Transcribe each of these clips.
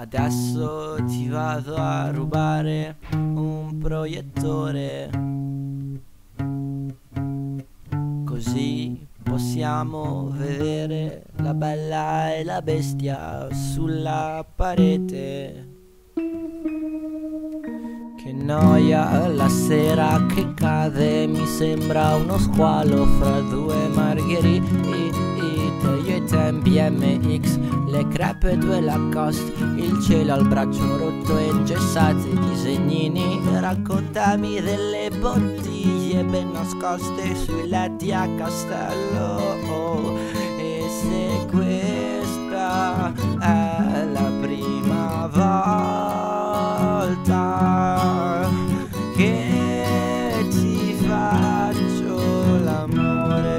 Adesso ti vado a rubare un proiettore, così possiamo vedere la bella e la bestia sulla parete. Che noia la sera che cade, mi sembra uno squalo fra due margherite. Io e te in BMX, le crepe, due Lacoste, il cielo al braccio rotto e ingessati disegnini. Raccontami delle bottiglie ben nascoste sui letti a castello. E se questa è la prima volta che ti faccio l'amore,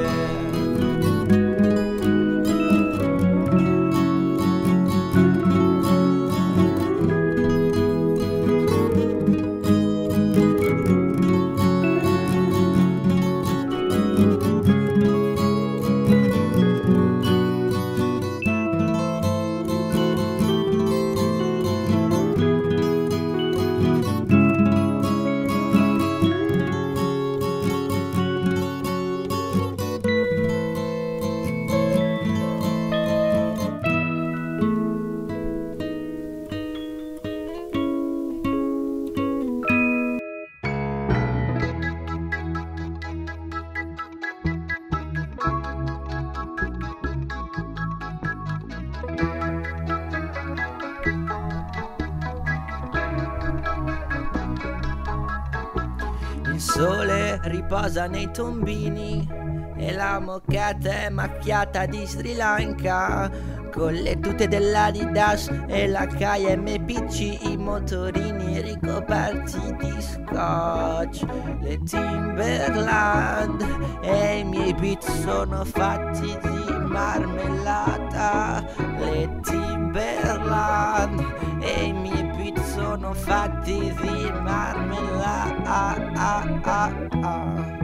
il sole riposa nei tombini e la moquette è macchiata di Sri Lanka, con le tute dell'Adidas e la KMPC, i motorini ricoperti di scotch. Le Timberland e i miei beat sono fatti di marmellata. Le Timberland e i miei beat sono fatti di marmellata.